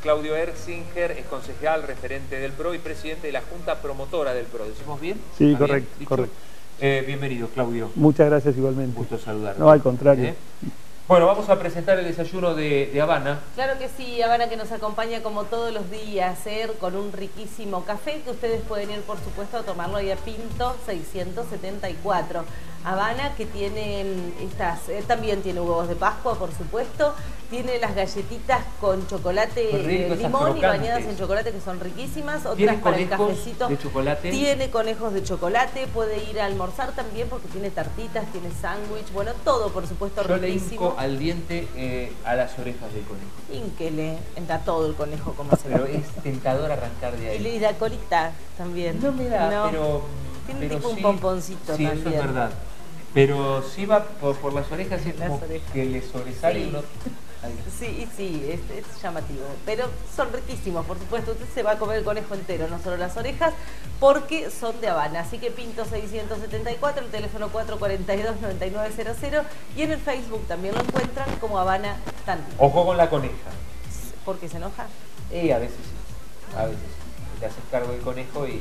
Claudio Erzinger es concejal, referente del PRO y presidente de la Junta Promotora del PRO. ¿Decimos bien? Sí, correcto, correcto. Bienvenido, Claudio. Muchas gracias igualmente. Un gusto saludarte. No, al contrario. Bueno, vamos a presentar el desayuno de Habana. Claro que sí, Habana que nos acompaña como todos los días, con un riquísimo café que ustedes pueden ir, por supuesto, a tomarlo ahí a Pinto 674. Habana que tiene también tiene huevos de Pascua, por supuesto, tiene las galletitas con chocolate, limón y bañadas en chocolate que son riquísimas, otras para el cafecito. ¿De chocolate? Tiene conejos de chocolate, puede ir a almorzar también porque tiene tartitas, tiene sándwich, bueno, todo por supuesto riquísimo. Al diente a las orejas del conejo. Ínquele, entra todo el conejo como se ve. Pero es tentador arrancar de ahí. Y le da colita también. No me da, no. Tiene tipo un pomponcito sí, también. Sí, eso es verdad. Pero sí va por las orejas, es como que le sobresale sí. uno. Sí, es llamativo, pero son riquísimos, por supuesto. Usted se va a comer el conejo entero, no solo las orejas, porque son de Habana. Así que Pinto 674, el teléfono 442-9900 y en el Facebook también lo encuentran como Habana Tandil. Ojo con la coneja. ¿Por qué se enoja? A veces sí, a veces sí. Te haces cargo del conejo y...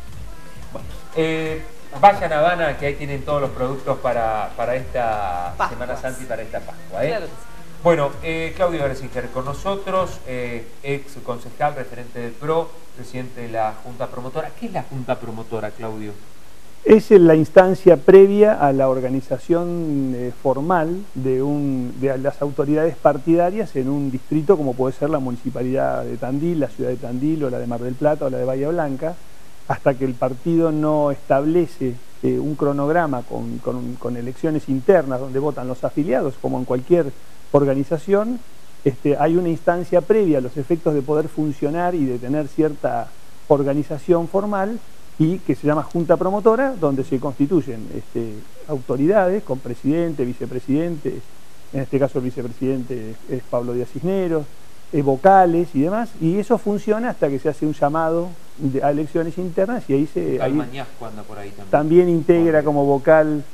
Bueno, vayan a Habana, que ahí tienen todos los productos para esta Pascuas. Semana Santa y para esta Pascua. Claro que sí. Bueno, Claudio Erzinger con nosotros, ex concejal, referente del PRO, presidente de la Junta Promotora. ¿Qué es la Junta Promotora, Claudio? Es la instancia previa a la organización formal de las autoridades partidarias en un distrito como puede ser la Municipalidad de Tandil, la Ciudad de Tandil o la de Mar del Plata o la de Bahía Blanca, hasta que el partido no establece un cronograma con elecciones internas donde votan los afiliados, como en cualquier organización, hay una instancia previa a los efectos de poder funcionar y de tener cierta organización formal y que se llama Junta Promotora, donde se constituyen autoridades con presidente, vicepresidente, en este caso el vicepresidente es Pablo Díaz Cisneros, vocales y demás, y eso funciona hasta que se hace un llamado a elecciones internas y ahí Mañasco anda por ahí también integra como vocal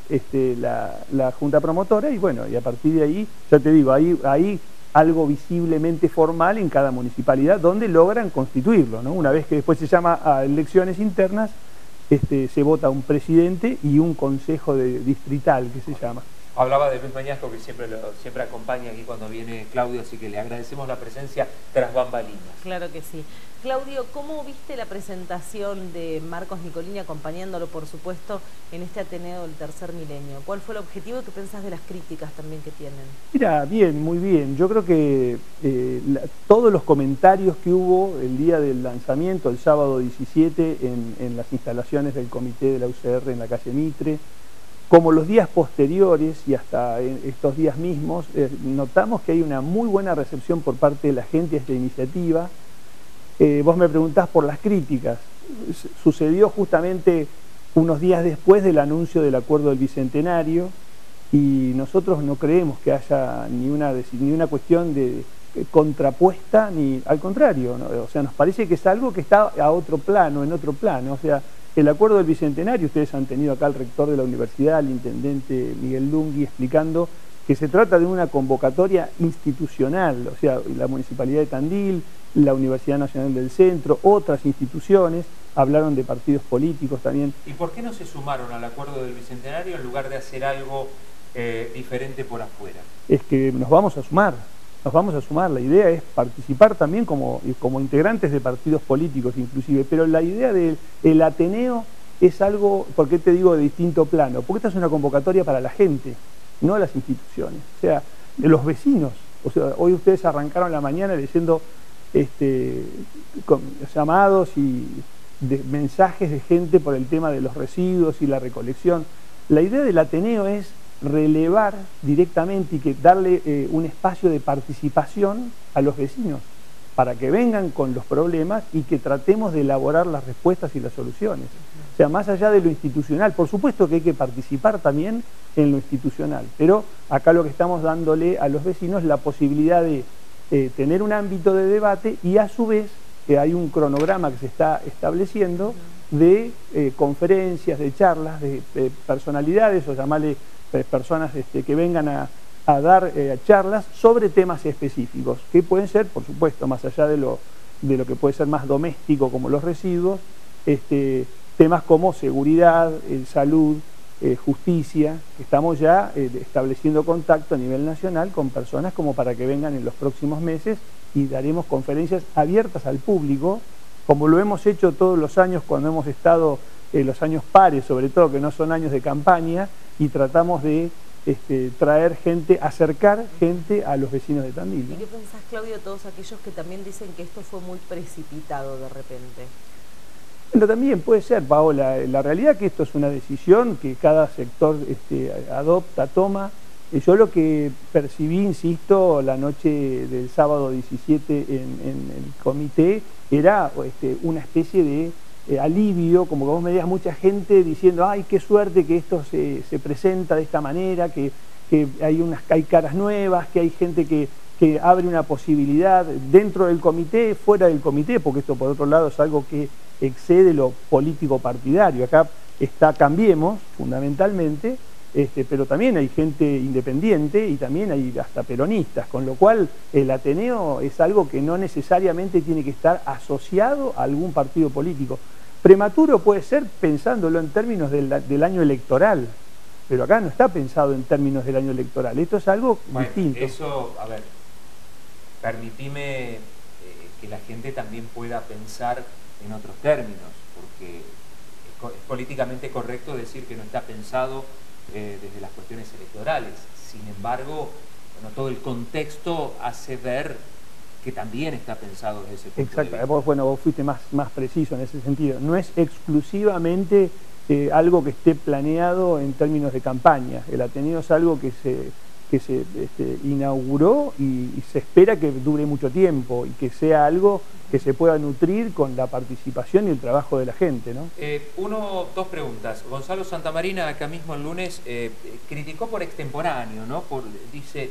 la Junta Promotora y bueno, y a partir de ahí, ya te digo, hay algo visiblemente formal en cada municipalidad donde logran constituirlo, ¿no? Una vez que después se llama a elecciones internas, se vota un presidente y un consejo distrital que se llama. Hablaba de Luis Mañasco, que siempre acompaña aquí cuando viene Claudio, así que le agradecemos la presencia tras bambalinas. Claro que sí. Claudio, ¿cómo viste la presentación de Marcos Nicolini acompañándolo, por supuesto, en este Ateneo del Tercer Milenio? ¿Cuál fue el objetivo y qué pensás de las críticas también que tienen? Mira, bien, muy bien. Yo creo que todos los comentarios que hubo el día del lanzamiento, el sábado 17, en las instalaciones del comité de la UCR en la calle Mitre, como los días posteriores y hasta estos días mismos, notamos que hay una muy buena recepción por parte de la gente a esta iniciativa. Vos me preguntás por las críticas. Sucedió justamente unos días después del anuncio del acuerdo del Bicentenario y nosotros no creemos que haya ni una cuestión de contrapuesta, ni al contrario, ¿no? O sea, nos parece que es algo que está a otro plano, en otro plano. O sea, el acuerdo del Bicentenario, ustedes han tenido acá al rector de la universidad, el intendente Miguel Lungui, explicando que se trata de una convocatoria institucional, o sea, la Municipalidad de Tandil, la Universidad Nacional del Centro, otras instituciones, hablaron de partidos políticos también. ¿Y por qué no se sumaron al acuerdo del Bicentenario en lugar de hacer algo diferente por afuera? Es que nos vamos a sumar, la idea es participar también como integrantes de partidos políticos inclusive, pero la idea del Ateneo es algo, ¿por qué te digo de distinto plano? Porque esta es una convocatoria para la gente, no las instituciones, o sea, de los vecinos. O sea, hoy ustedes arrancaron la mañana leyendo llamados y mensajes de gente por el tema de los residuos y la recolección. La idea del Ateneo es relevar directamente y darle un espacio de participación a los vecinos para que vengan con los problemas y que tratemos de elaborar las respuestas y las soluciones. O sea, más allá de lo institucional, por supuesto que hay que participar también en lo institucional, pero acá lo que estamos dándole a los vecinos la posibilidad de tener un ámbito de debate y a su vez hay un cronograma que se está estableciendo de conferencias, de charlas, de personalidades o llamarle personas que vengan a a dar charlas sobre temas específicos, que pueden ser, por supuesto, más allá de lo que puede ser más doméstico como los residuos, temas como seguridad, salud, justicia, que estamos ya estableciendo contacto a nivel nacional con personas como para que vengan en los próximos meses y daremos conferencias abiertas al público, como lo hemos hecho todos los años cuando hemos estado, los años pares, sobre todo que no son años de campaña, y tratamos de traer gente, acercar gente a los vecinos de Tandil, ¿no? ¿Y qué pensás, Claudio, de todos aquellos que también dicen que esto fue muy precipitado de repente? Bueno, también puede ser, Paola, la realidad que esto es una decisión que cada sector adopta, toma. Yo lo que percibí, insisto, la noche del sábado 17 en el comité, era una especie de alivio, como que vos me digas, mucha gente diciendo, ay, qué suerte que esto se presenta de esta manera, que hay caras nuevas, que hay gente que abre una posibilidad dentro del comité, fuera del comité, porque esto por otro lado es algo que excede lo político partidario. Acá está Cambiemos, fundamentalmente, pero también hay gente independiente y también hay hasta peronistas, con lo cual el Ateneo es algo que no necesariamente tiene que estar asociado a algún partido político. Prematuro puede ser pensándolo en términos del año electoral, pero acá no está pensado en términos del año electoral. Esto es algo distinto. Eso, a ver, permitime que la gente también pueda pensar en otros términos, porque es políticamente correcto decir que no está pensado desde las cuestiones electorales. Sin embargo, bueno, todo el contexto hace ver que también está pensado desde ese punto de vista. Bueno, vos fuiste más preciso en ese sentido. No es exclusivamente algo que esté planeado en términos de campaña. El Ateneo es algo que se inauguró y se espera que dure mucho tiempo y que sea algo que se pueda nutrir con la participación y el trabajo de la gente, ¿no? Dos preguntas. Gonzalo Santamarina, acá mismo el lunes, criticó por extemporáneo, ¿no? Dice,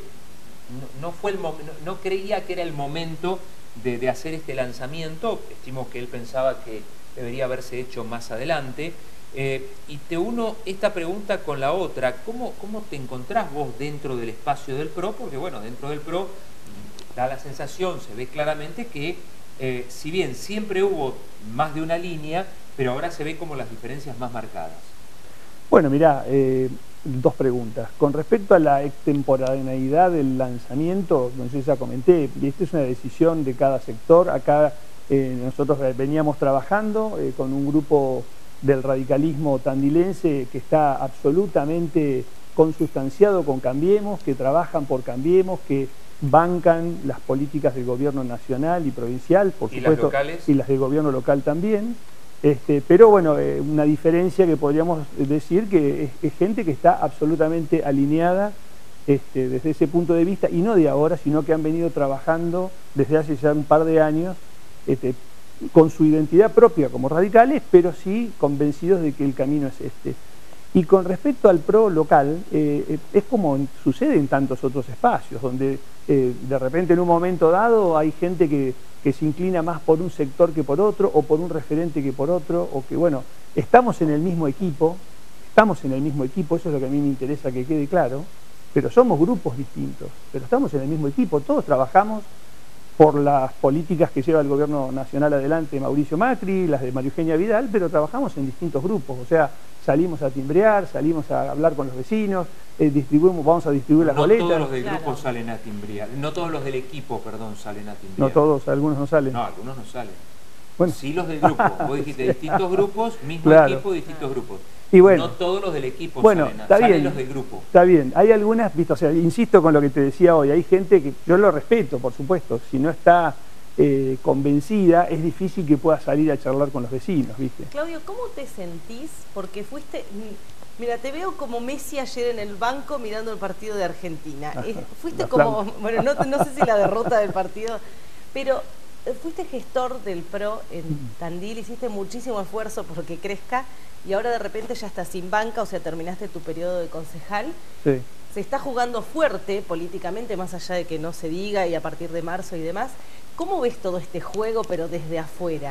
no creía que era el momento de hacer este lanzamiento. Estimo que él pensaba que debería haberse hecho más adelante. Y te uno esta pregunta con la otra. ¿Cómo te encontrás vos dentro del espacio del PRO? Porque bueno, dentro del PRO da la sensación, se ve claramente que si bien siempre hubo más de una línea, pero ahora se ve como las diferencias más marcadas. Bueno, mirá, dos preguntas. Con respecto a la extemporaneidad del lanzamiento, no sé si ya comenté, y esta es una decisión de cada sector. Acá nosotros veníamos trabajando con un grupo del radicalismo tandilense que está absolutamente consustanciado con Cambiemos, que trabajan por Cambiemos, que bancan las políticas del gobierno nacional y provincial, por supuesto, las locales, y las del gobierno local también. Pero bueno, una diferencia que podríamos decir que es gente que está absolutamente alineada desde ese punto de vista, y no de ahora, sino que han venido trabajando desde hace ya un par de años con su identidad propia como radicales, pero sí convencidos de que el camino es este. Y con respecto al PRO local, es como sucede en tantos otros espacios, donde de repente en un momento dado hay gente que se inclina más por un sector que por otro, o por un referente que por otro, o que bueno, estamos en el mismo equipo, eso es lo que a mí me interesa que quede claro, pero somos grupos distintos, pero estamos en el mismo equipo, todos trabajamos por las políticas que lleva el gobierno nacional adelante Mauricio Macri, las de María Eugenia Vidal, pero trabajamos en distintos grupos, o sea, salimos a timbrear, salimos a hablar con los vecinos, vamos a distribuir las boletas. No todos los del grupo salen a timbrear, no todos los del equipo, perdón, salen a timbrear. No todos, algunos no salen. No, algunos no salen. Bueno. Sí, los del grupo, vos dijiste distintos grupos, mismo equipo, distintos grupos. Y bueno, no todos los del equipo salen los del grupo. Está bien, hay algunas, ¿viste? O sea, insisto con lo que te decía hoy, hay gente que yo lo respeto, por supuesto, si no está convencida, es difícil que pueda salir a charlar con los vecinos, ¿viste? Claudio, ¿cómo te sentís? Porque fuiste, mira, te veo como Messi ayer en el banco mirando el partido de Argentina. Fuiste como, bueno, no sé si la derrota del partido, pero fuiste gestor del PRO en Tandil, hiciste muchísimo esfuerzo porque crezca, y ahora de repente ya estás sin banca, o sea, terminaste tu periodo de concejal. Sí. Se está jugando fuerte políticamente, más allá de que no se diga, y a partir de marzo y demás. ¿Cómo ves todo este juego, pero desde afuera?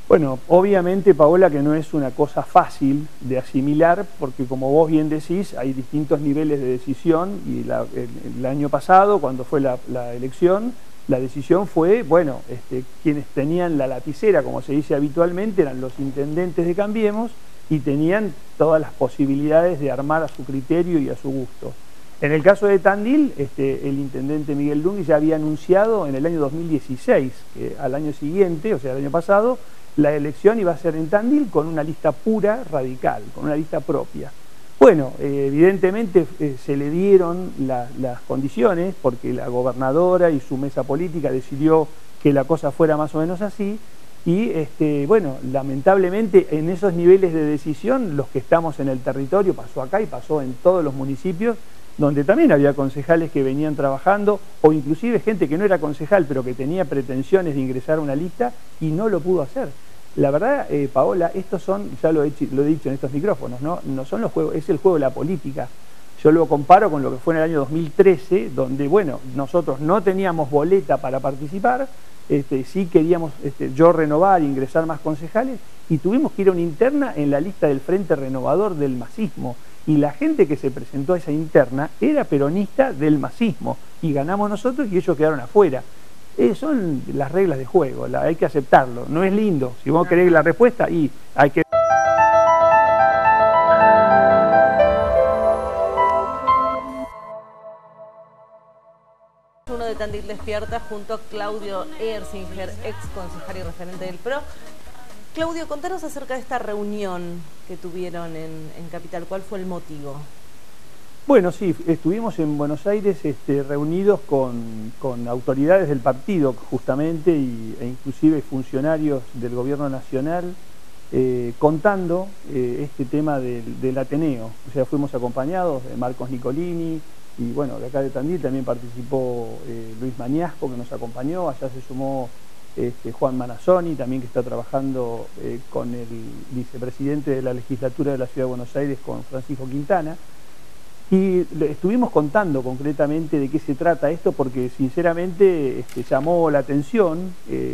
Bueno, obviamente, Paola, que no es una cosa fácil de asimilar, porque como vos bien decís, hay distintos niveles de decisión, y el año pasado, cuando fue la elección, la decisión fue, bueno, quienes tenían la lapicera, como se dice habitualmente, eran los intendentes de Cambiemos, y tenían todas las posibilidades de armar a su criterio y a su gusto. En el caso de Tandil, el intendente Miguel Lungui ya había anunciado en el año 2016, que al año siguiente, o sea, el año pasado, la elección iba a ser en Tandil con una lista pura radical, con una lista propia. Bueno, evidentemente se le dieron las condiciones porque la gobernadora y su mesa política decidió que la cosa fuera más o menos así y bueno, lamentablemente en esos niveles de decisión los que estamos en el territorio, pasó acá y pasó en todos los municipios donde también había concejales que venían trabajando o inclusive gente que no era concejal pero que tenía pretensiones de ingresar a una lista y no lo pudo hacer. La verdad, Paola, estos son, ya lo he dicho en estos micrófonos, no son los juegos, es el juego de la política. Yo lo comparo con lo que fue en el año 2013, donde, bueno, nosotros no teníamos boleta para participar, sí queríamos yo renovar, ingresar más concejales, y tuvimos que ir a una interna en la lista del Frente Renovador del Masismo. Y la gente que se presentó a esa interna era peronista del masismo, y ganamos nosotros y ellos quedaron afuera. Son las reglas de juego, hay que aceptarlo, no es lindo. Si vos querés la respuesta, y hay que... Uno de Tandil Despierta junto a Claudio Erzinger, ex concejal y referente del PRO. Claudio, contanos acerca de esta reunión que tuvieron en Capital. ¿Cuál fue el motivo? Bueno, sí, estuvimos en Buenos Aires reunidos con autoridades del partido justamente e inclusive funcionarios del gobierno nacional contando este tema del Ateneo. O sea, fuimos acompañados de Marcos Nicolini y bueno, de acá de Tandil también participó Luis Mañasco, que nos acompañó. Allá se sumó Juan Manazzoni, también, que está trabajando con el vicepresidente de la legislatura de la Ciudad de Buenos Aires, con Francisco Quintana. Y estuvimos contando concretamente de qué se trata esto, porque sinceramente llamó la atención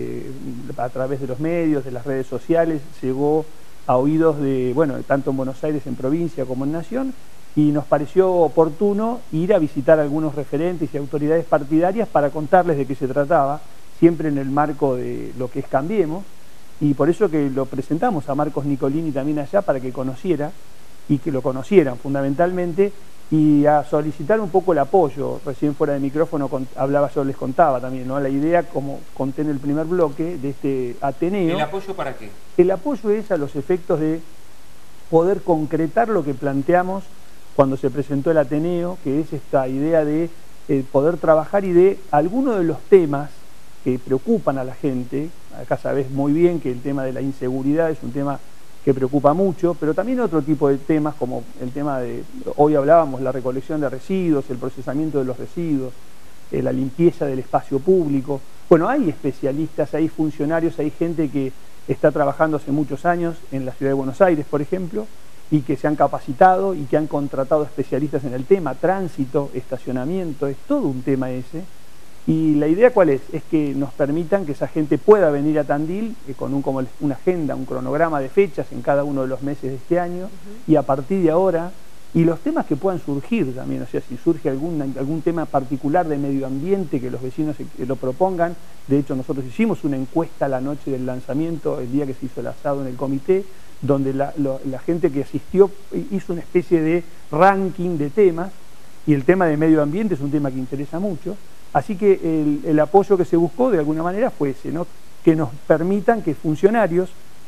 a través de los medios, de las redes sociales, llegó a oídos de, bueno, tanto en Buenos Aires, en provincia como en Nación, y nos pareció oportuno ir a visitar a algunos referentes y autoridades partidarias para contarles de qué se trataba, siempre en el marco de lo que es Cambiemos, y por eso que lo presentamos a Marcos Nicolini también allá para que conociera, y que lo conocieran fundamentalmente, y a solicitar un poco el apoyo. Recién fuera de micrófono yo les contaba también, ¿no?, la idea, como conté en el primer bloque, de este Ateneo. ¿El apoyo para qué? El apoyo es a los efectos de poder concretar lo que planteamos cuando se presentó el Ateneo, que es esta idea de poder trabajar y de algunos de los temas que preocupan a la gente. Acá sabés muy bien que el tema de la inseguridad es un tema que preocupa mucho, pero también otro tipo de temas, como el tema de, hoy hablábamos, la recolección de residuos, el procesamiento de los residuos, la limpieza del espacio público. Bueno, hay especialistas, hay funcionarios, hay gente que está trabajando hace muchos años en la Ciudad de Buenos Aires, por ejemplo, y que se han capacitado y que han contratado especialistas en el tema, tránsito, estacionamiento, es todo un tema ese. Y la idea, ¿cuál es? Es que nos permitan que esa gente pueda venir a Tandil como una agenda, un cronograma de fechas en cada uno de los meses de este año, y a partir de ahora, y los temas que puedan surgir también, o sea, si surge algún tema particular de medio ambiente, que los vecinos lo propongan. De hecho, nosotros hicimos una encuesta la noche del lanzamiento, el día que se hizo el asado en el comité, donde la gente que asistió hizo una especie de ranking de temas, y el tema de medio ambiente es un tema que interesa mucho. Así que el apoyo que se buscó de alguna manera fue ese, ¿no?, que nos permitan que funcionarios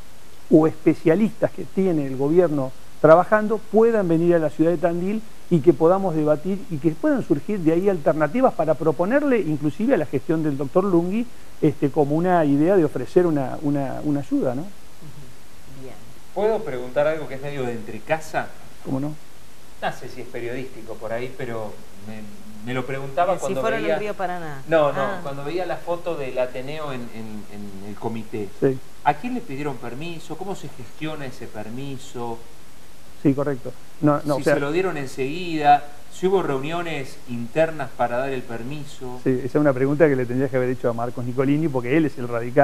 o especialistas que tiene el gobierno trabajando puedan venir a la ciudad de Tandil y que podamos debatir y que puedan surgir de ahí alternativas para proponerle inclusive a la gestión del doctor Lungui como una idea de ofrecer una ayuda, ¿no? Bien. ¿Puedo preguntar algo que es medio de entrecasa? ¿Cómo no? No sé si es periodístico por ahí, pero me lo preguntaba cuando si fuera veía... en el Río Paraná. No, cuando veía la foto del Ateneo en el comité. Sí. ¿A quién le pidieron permiso? ¿Cómo se gestiona ese permiso? Sí, correcto. Si se lo dieron enseguida, si hubo reuniones internas para dar el permiso. Sí, esa es una pregunta que le tendrías que haber hecho a Marcos Nicolini, porque él es el radical.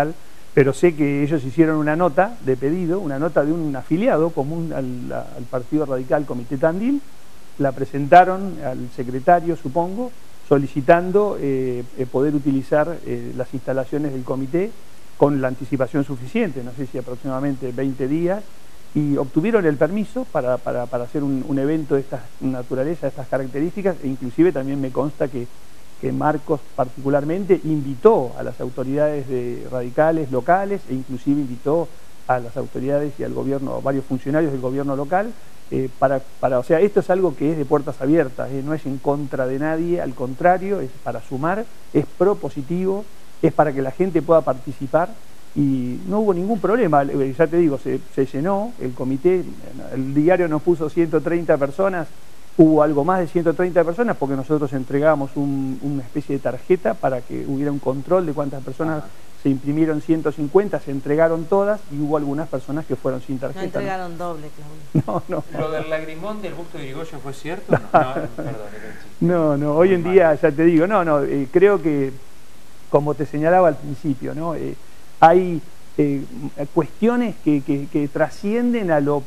pero sé que ellos hicieron una nota de pedido, una nota de un afiliado común al Partido Radical Comité Tandil, la presentaron al secretario, supongo, solicitando poder utilizar las instalaciones del comité con la anticipación suficiente, no sé si aproximadamente 20 días, y obtuvieron el permiso para hacer un evento de esta naturaleza, de estas características, e inclusive también me consta que Marcos particularmente invitó a las autoridades radicales locales e inclusive invitó a las autoridades y al gobierno, a varios funcionarios del gobierno local, o sea, esto es algo que es de puertas abiertas, no es en contra de nadie, al contrario, es para sumar, es propositivo, es para que la gente pueda participar y no hubo ningún problema, ya te digo, se llenó el comité, el diario nos puso 130 personas, hubo algo más de 130 personas porque nosotros entregamos una especie de tarjeta para que hubiera un control de cuántas personas. Se imprimieron 150, se entregaron todas y hubo algunas personas que fueron sin tarjeta. No entregaron doble, Claudio. No. ¿Lo del lagrimón del busto de Irigoyen fue cierto? No, perdón. No, hoy en día, ya te digo, creo que, como te señalaba al principio, hay cuestiones que trascienden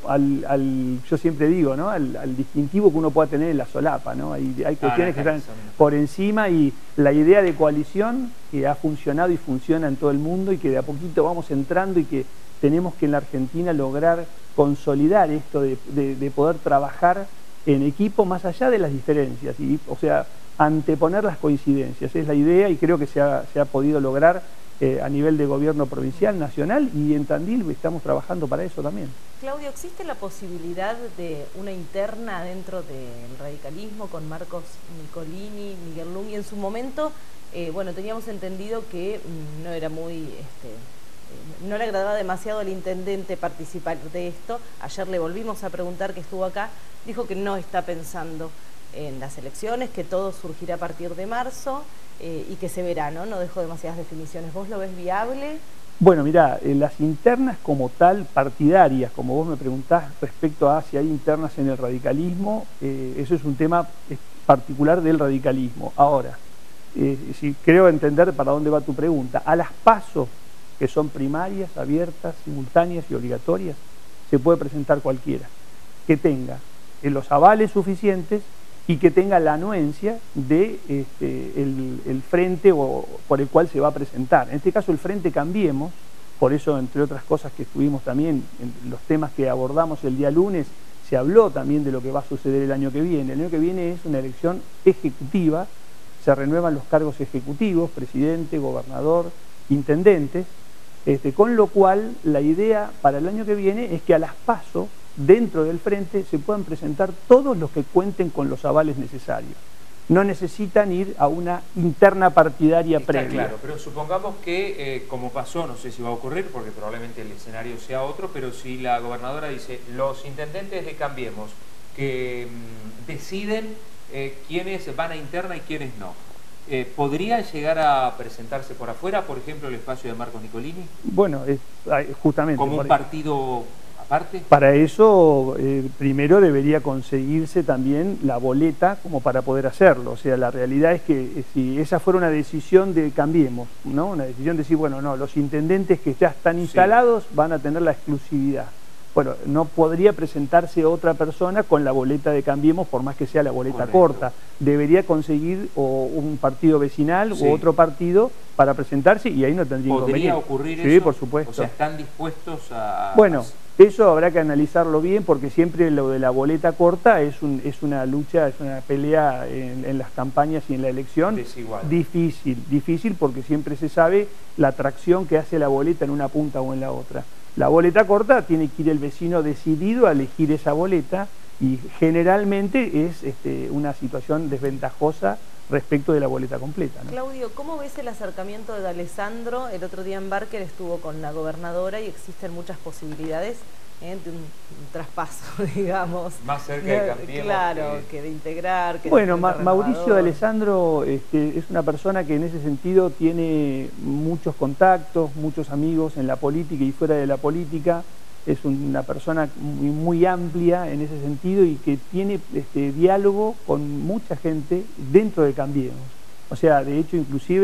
yo siempre digo, al distintivo que uno pueda tener en la solapa, hay cuestiones que están por encima, y la idea de coalición que ha funcionado y funciona en todo el mundo y que de a poquito vamos entrando y que tenemos que en la Argentina lograr consolidar esto de poder trabajar en equipo más allá de las diferencias, o sea, anteponer las coincidencias, es la idea, y creo que se ha podido lograr a nivel de gobierno provincial, nacional, y en Tandil estamos trabajando para eso también. Claudio, ¿existe la posibilidad de una interna dentro del radicalismo con Marcos Nicolini, Miguel Lung? Y en su momento, bueno, teníamos entendido que no era muy, no le agradaba demasiado al intendente participar de esto. Ayer le volvimos a preguntar, que estuvo acá, dijo que no está pensando en las elecciones, que todo surgirá a partir de marzo, y que se verá, ¿no? No dejó demasiadas definiciones. ¿Vos lo ves viable? Bueno, mirá, las internas como tal, partidarias, como vos me preguntás respecto a si hay internas en el radicalismo, eso es un tema particular del radicalismo. Ahora, si creo entender para dónde va tu pregunta, a las PASO, que son primarias, abiertas, simultáneas y obligatorias, se puede presentar cualquiera, que tenga los avales suficientes y que tenga la anuencia de el frente por el cual se va a presentar. En este caso el Frente Cambiemos, por eso entre otras cosas que estuvimos también en los temas que abordamos el día lunes, se habló también de lo que va a suceder el año que viene. El año que viene es una elección ejecutiva, se renuevan los cargos ejecutivos, presidente, gobernador, intendentes, con lo cual la idea para el año que viene es que a las PASO, dentro del frente, se puedan presentar todos los que cuenten con los avales necesarios. No necesitan ir a una interna partidaria previa. Claro, pero supongamos que, como pasó, no sé si va a ocurrir, porque probablemente el escenario sea otro, pero si la gobernadora dice, los intendentes de Cambiemos, que deciden quiénes van a interna y quiénes no, ¿podrían llegar a presentarse por afuera, por ejemplo, el espacio de Marcos Nicolini? Bueno, justamente. ¿Como un partido aparte? Para eso, primero debería conseguirse también la boleta como para poder hacerlo. O sea, la realidad es que si esa fuera una decisión de Cambiemos, ¿no? Una decisión de decir, bueno, no, los intendentes que ya están instalados van a tener la exclusividad. Bueno, no podría presentarse otra persona con la boleta de Cambiemos, por más que sea la boleta corta. Debería conseguir o un partido vecinal u otro partido para presentarse, y ahí no tendría inconveniente. ¿Podría ocurrir eso? Sí, por supuesto. O sea, ¿están dispuestos a...? Bueno, eso habrá que analizarlo bien, porque siempre lo de la boleta corta es una lucha, es una pelea en las campañas y en la elección. Desigual. Difícil, porque siempre se sabe la atracción que hace la boleta en una punta o en la otra. La boleta corta tiene que ir el vecino decidido a elegir esa boleta, y generalmente es una situación desventajosa respecto de la boleta completa, ¿no? Claudio, ¿cómo ves el acercamiento de Alessandro? El otro día en Barker estuvo con la gobernadora y existen muchas posibilidades de un traspaso, digamos. Más cerca de Cambiemos. Claro, que de integrar. Que bueno, Mauricio de Alessandro es una persona que en ese sentido tiene muchos contactos, muchos amigos en la política y fuera de la política. Es una persona muy amplia en ese sentido y que tiene diálogo con mucha gente dentro de Cambiemos. O sea, de hecho, inclusive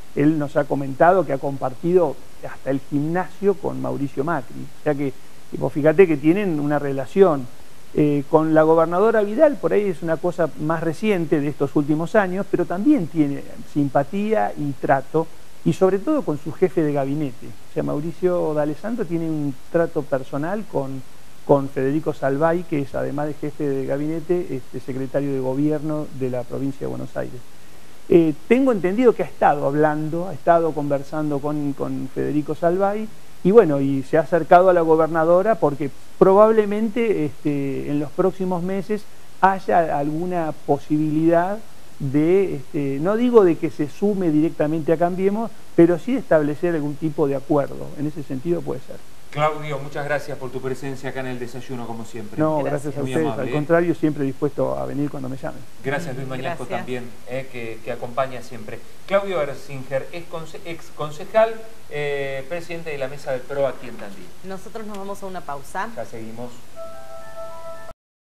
él nos ha comentado que ha compartido hasta el gimnasio con Mauricio Macri. O sea que, vos fíjate que tienen una relación. Con la gobernadora Vidal, por ahí es una cosa más reciente de estos últimos años, pero también tiene simpatía y trato, y sobre todo con su jefe de gabinete. O sea, Mauricio D'Alessandro tiene un trato personal con Federico Salvay, que es, además de jefe de gabinete, secretario de gobierno de la provincia de Buenos Aires. Tengo entendido que ha estado hablando, ha estado conversando con Federico Salvay, y bueno, y se ha acercado a la gobernadora porque probablemente en los próximos meses haya alguna posibilidad de, no digo de que se sume directamente a Cambiemos, pero sí de establecer algún tipo de acuerdo. En ese sentido puede ser. Claudio, muchas gracias por tu presencia acá en el desayuno, como siempre. No, gracias a ustedes. Amable, al contrario, siempre dispuesto a venir cuando me llamen. Gracias, Luis Mañasco, también, que acompaña siempre. Claudio Erzinger es ex concejal, presidente de la Mesa del PRO aquí en Tandil. Nosotros nos vamos a una pausa. Ya seguimos.